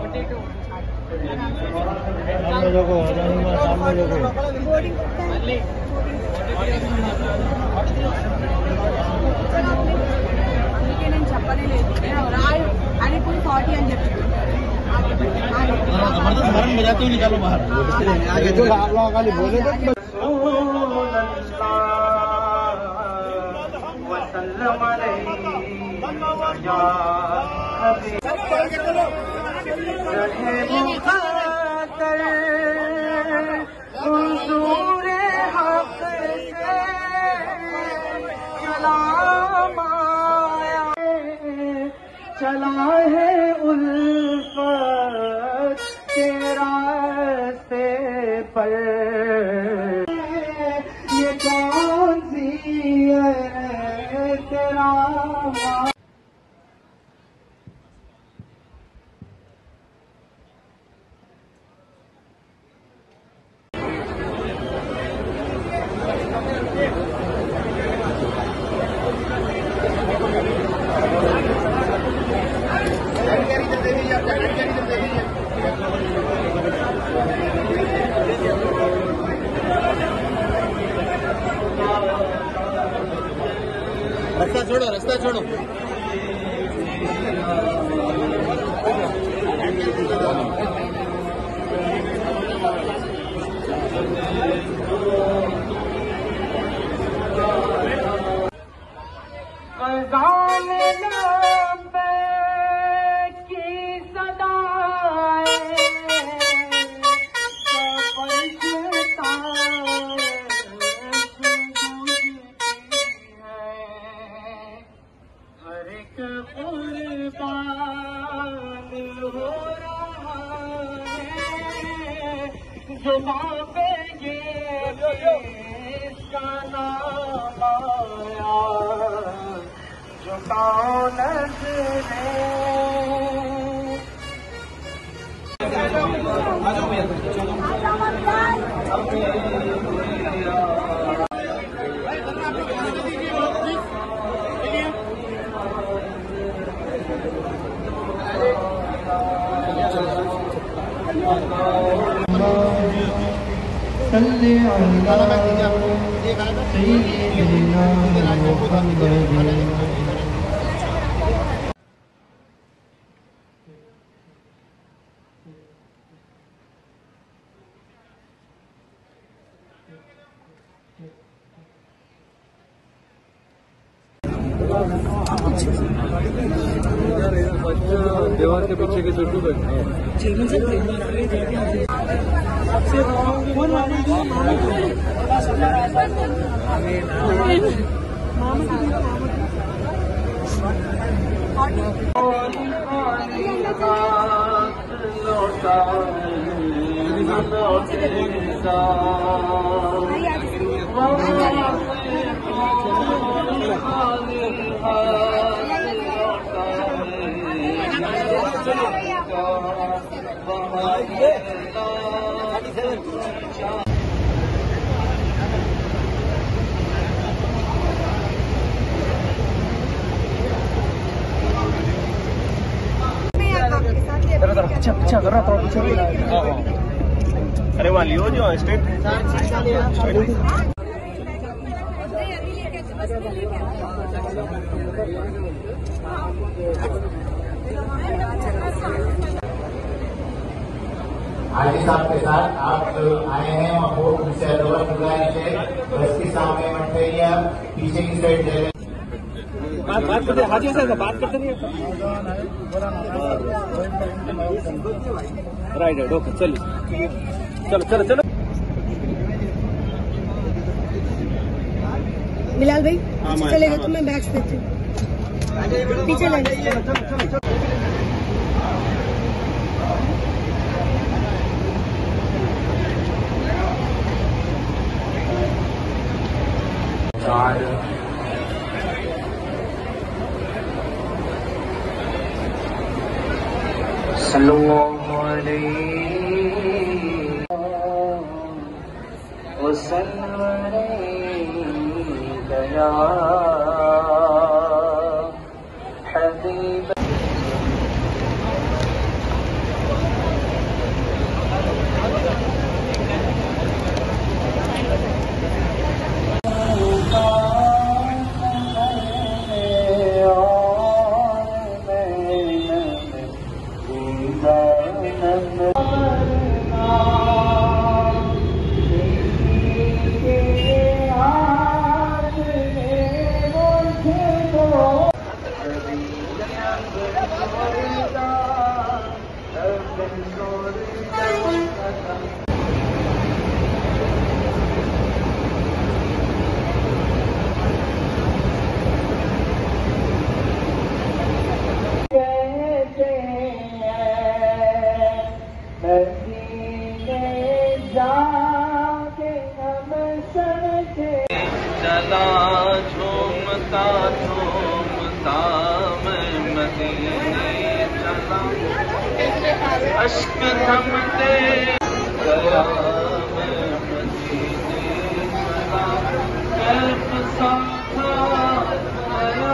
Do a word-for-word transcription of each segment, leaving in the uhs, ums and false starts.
सामने देखो, सामने అందుకే నేను చెప్పనే లేదు అని ఇప్పుడు ఫార్టీ అని చెప్పింది चला है उल्फत के रास्ते पर ये कौन सी है तेरा रास्ता छोड़ो, रास्ता छोड़ो। जो मांगेंगे इसका नाम आया जो दौलत है सल्ली अला सय्यिदिना मुहम्मद। दीवार के पीछे के छोटू बैठे पीछे पीछे कर रहा था पीछे। अरे वाली हो जो स्ट्रेट हाजी साहब के साथ आप आए हैं और वो उनसे अदवर गुजारिश है बस के सामने मत रहिए, पीछे की साइड ले लें। बात बात करते हाजी साहब बात करते नहीं राइट राइट ओके चलिए चलो चलो चलो बिलाल भाई चलेगा तो मैं बैग्स देती हूँ पीछे ले सल्लल्लाहु अलैहि वसल्लम। चला झूमता झूमता मैं मदीने चला, अश्क थमते गया मैं मदीने चला, कैफ सा था आया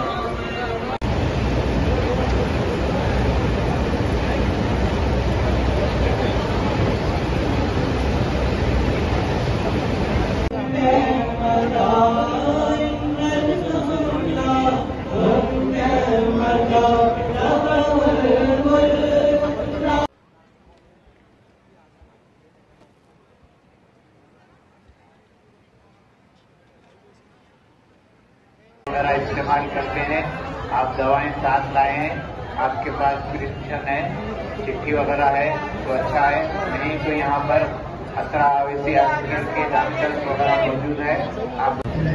वगैरह इस्तेमाल करते हैं। आप दवाएं साथ लाए हैं, आपके पास प्रिस्क्रिप्शन है, चिट्ठी वगैरह है तो अच्छा है, नहीं तो यहाँ पर असरा आवेसी हॉस्पिटल के डॉक्टर्स वगैरह मौजूद है। आप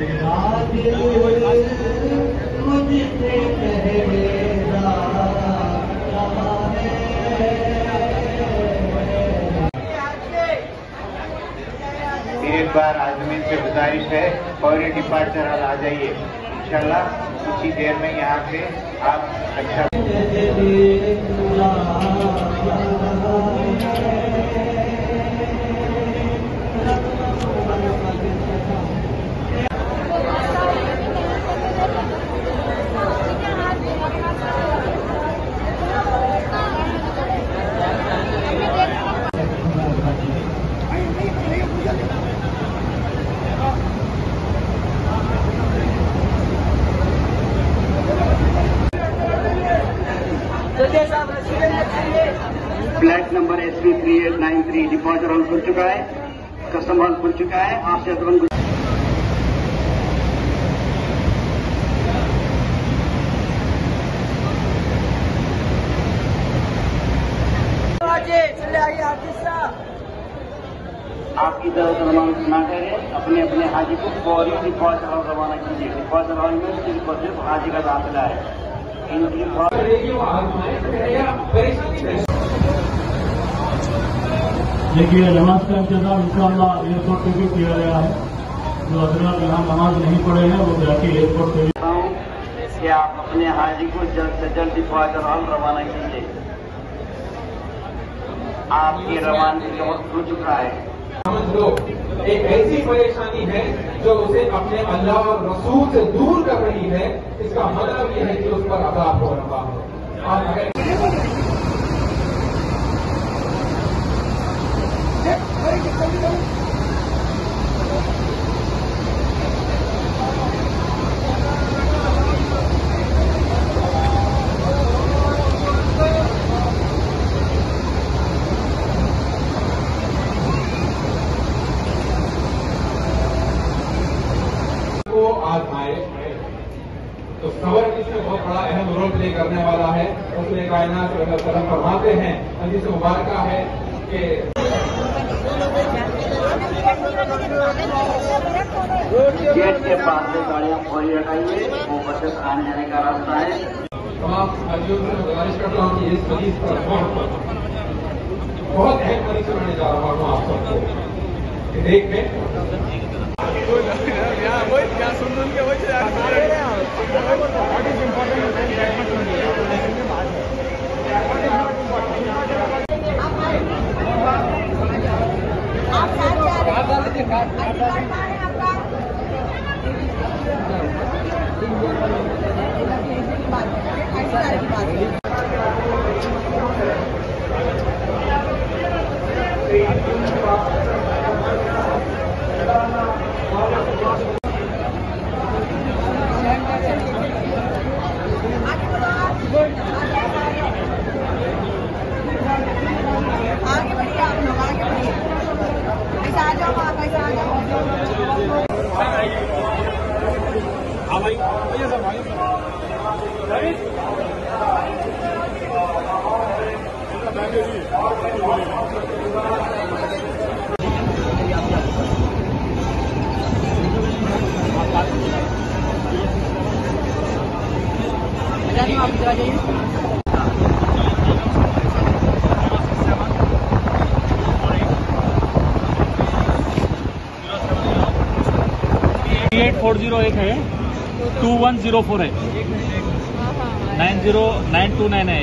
एक बार आजमीन से गुजारिश है, फौरी डिपार्चर आ जाइए इंशाल्लाह। कुछ ही देर में यहाँ पे आप अच्छा flat number S P three eight nine three deposit hall खुल चुका है, कस्टम हॉल खुल चुका है। आपसे तुरंत आपकी तरफ रवाना ना करें, अपने अपने हाजी को फौरी डिपॉजिट हॉल रवाना कीजिए। डिपॉजिट हॉल में सिर्फ और सिर्फ हाजी का दाखिला है। देखिए, नमाज का इंतजाम इंशाअल्लाह एयरपोर्ट पे भी किया गया है। जो हजरात यहाँ नमाज नहीं पढ़े हैं वो जाके एयरपोर्ट पे कि आप अपने हाजी को जल्द से जल्द डिपॉजिट हॉल रवाना कीजिए। आपकी रवानगी का वक्त हो चुका है। समझ लो, एक ऐसी परेशानी है जो उसे अपने अल्लाह और रसूल से दूर कर रही है। इसका मतलब यह है कि उस पर अज़ाब हो रहा है। आप आजमाए तो सबर इसमें बहुत बड़ा अहम रोल प्ले करने वाला है। उसमें कायनात सल्लल्लाहु फरमाते हैं, हदीस मुबारक है कि गेट के पास से गाड़ियां फौरी हटाइए, वो बसेस आने जाने का रास्ता है। तमाम हाजियों से गुजारिश करता हूँ कि इस मरीज पर बहुत बहुत अहम मरीज सुनाने जा रहा हूँ आप सबको कि देख में क्या सुन के आप साथ जा रहे हैं, कार्ड है आपका आप इधर आ जाइए। एट फोर जीरो एक है, टू वन जीरो फोर है, nine zero nine two nine है।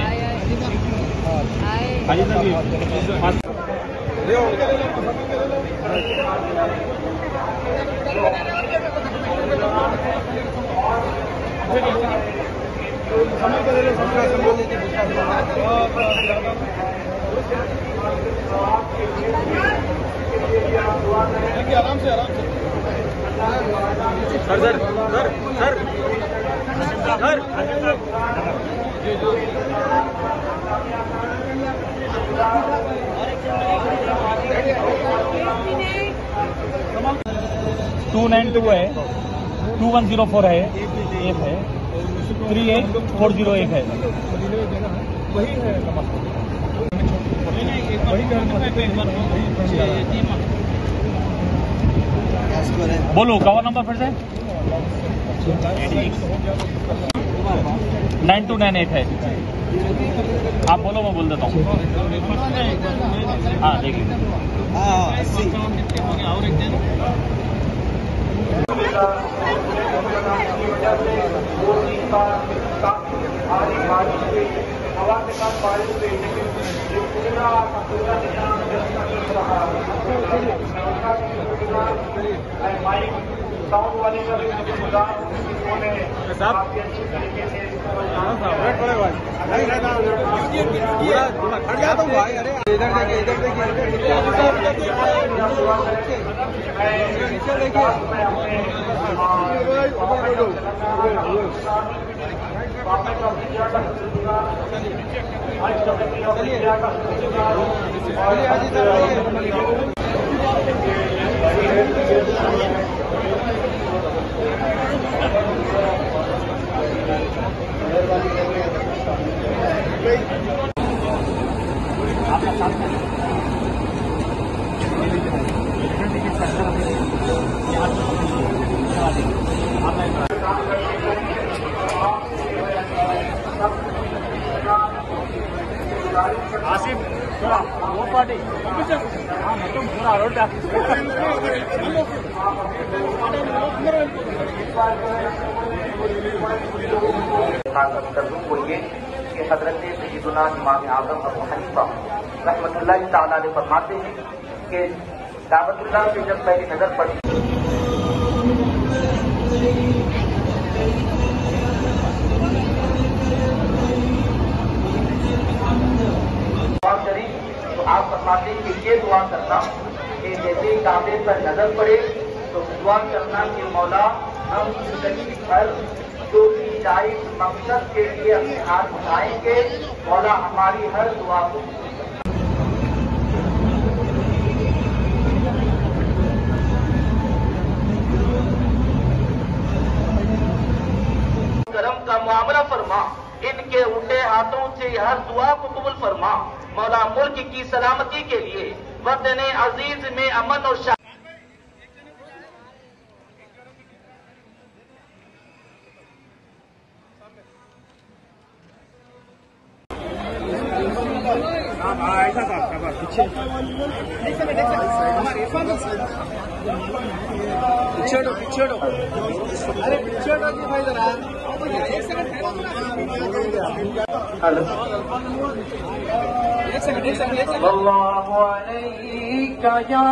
खाली आराम से आराम से sir sir sir sir sir two nine two है, टू वन जीरो फोर है, एक है, थ्री एट फोर जीरो एक है। वही है बोलो कवर नंबर फिर से। नाइन टू नाइन एट है। आप बोलो, मैं बोल देता हूँ। हाँ देख लीजिए। साउंड वाले का भी इंतजाम उन्होंने काफी अच्छी तरीके से खड़ जाता हूँ भाई। अरे इधर देखिए, इधर देखिए, आसिफ थोड़ा वो पार्टी हाँ तुम थोड़ा रोड बोलिए कि हजरत सैयदुना इमाम आज़म अबू हनीफा रहमतुल्लाह तआला अलैह फरमाते हैं कि दावतुल्लाह पे जब पहली नजर पड़ी तो आप फरमाते हैं कि ये दुआ करना कि जैसे काबे पर नजर पड़े तो दुआ करना कि मौला हम जिंदगी भर जो भी जायज मकसद के लिए अपने हाथ उठाएंगे, मौला हमारी हर दुआ को करम का मुआमला फरमा, इनके उल्टे हाथों से हर दुआ को कबूल फरमा। मौला मुल्क की सलामती के लिए वतन अजीज में अमन और शांति ऐसा था पीछे पीछे पीछे अरे पीछे भाई जरा एक सेकंड हेलो एक सेकंड एक सेकंड अल्लाहु अलैका या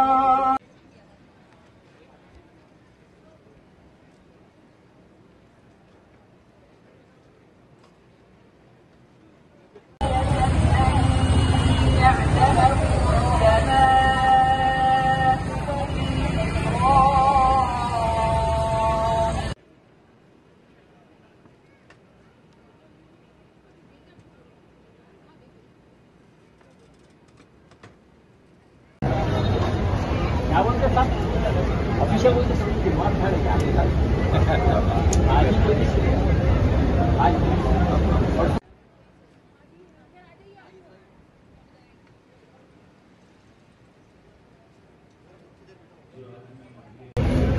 क्या बोलते साहब अभिषेक बोलते सबकी मार खाएगा आज आज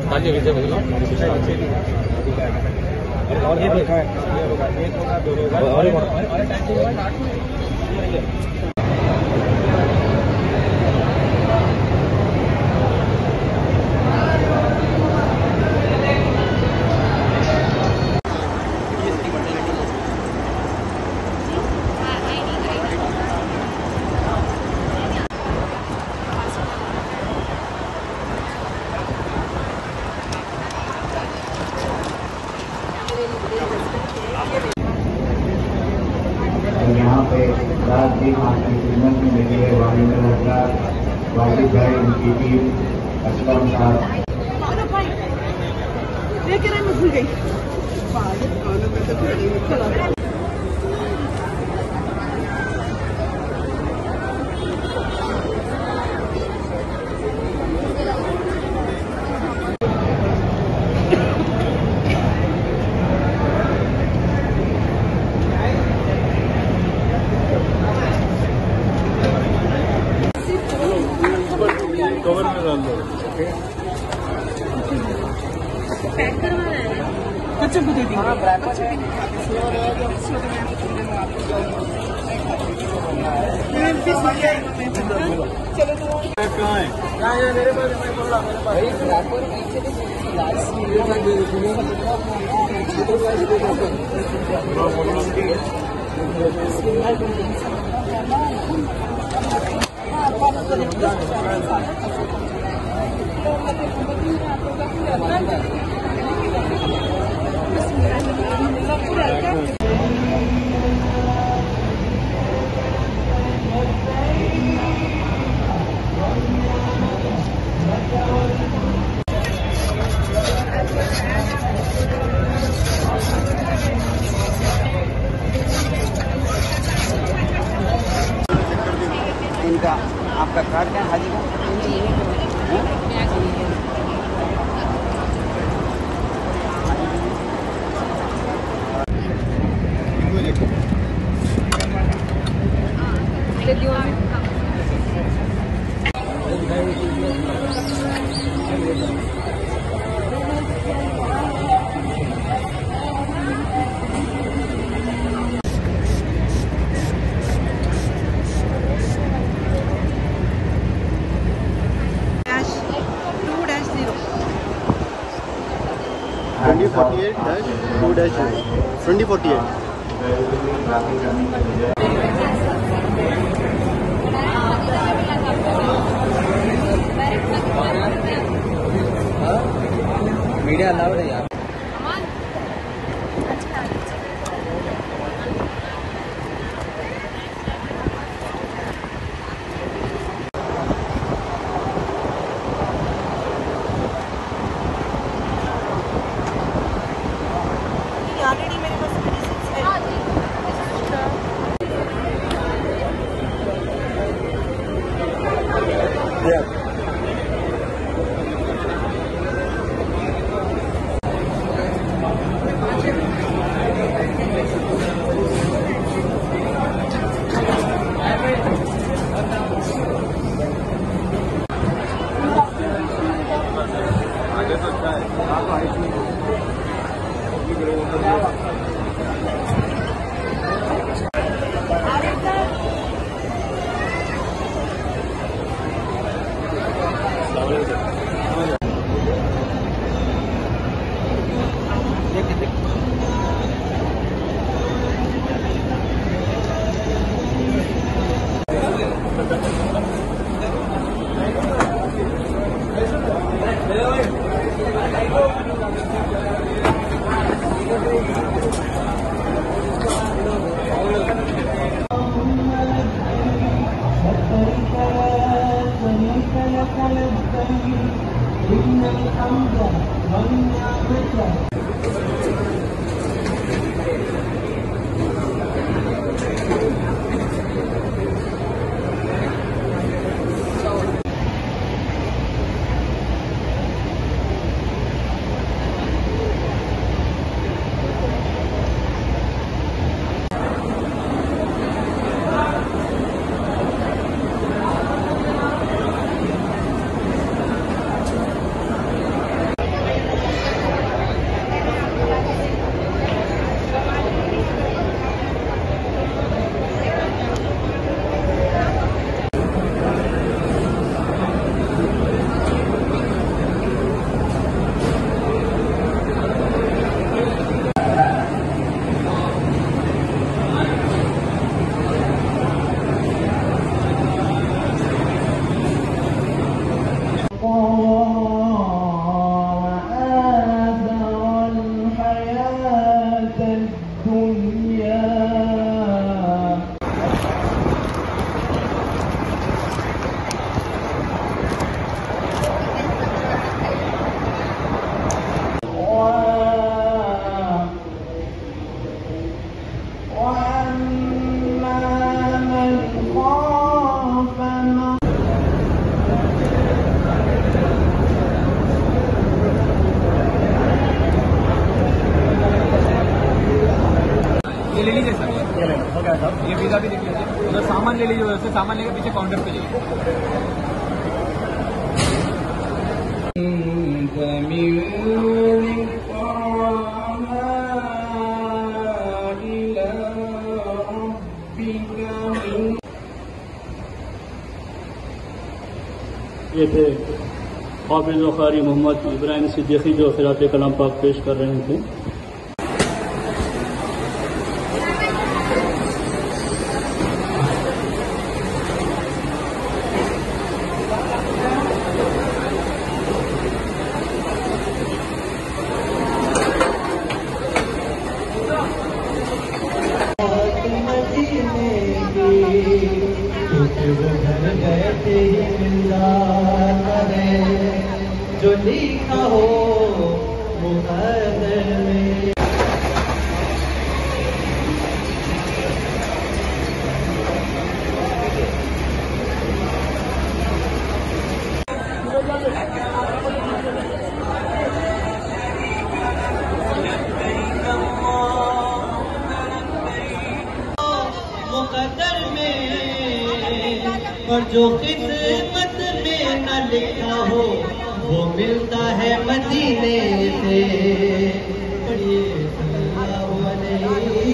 यहाँ पे रात दिन आपकी खिदमत में लगी है वालिद हजरात, वालिद भाई, उनकी टीम, असलम साहब। लेकिन मैं भूल गई। कवर में डाल दो। पैक करवाना है। बच्चों को दे दी। चलो तो कहाँ है? मेरे पास भाई इनका आपका कार्ड क्या हाजी का? Twenty forty eight dash two dash twenty forty eight media allowed है यार। ऑलरेडी मेरे पास मेडिसिन है। हाँ जी। आगे तो अच्छा है। जगह भी देख लीजिए, उधर सामान ले लीजिए, उधर से सामान लेकर पीछे काउंटर पे जाइए। ये थे हाफिज़ व क़ारी मोहम्मद इब्राहिम सिद्दीकी जो क़िरात कलाम पाक पेश कर रहे थे। जो लिखा हो मुक़द्दर में। मुक़द्दर में और जो किस्मत में न लिखा हो वो मिलता है मदीने से। पढ़िए सल्लल्लाहु अलैहि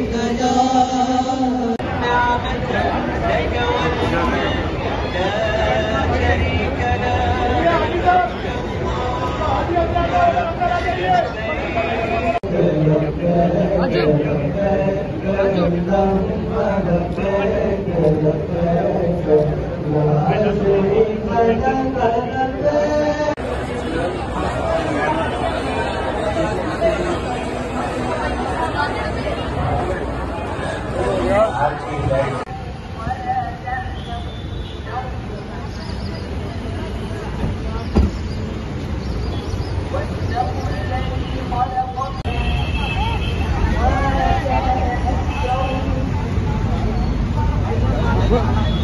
What?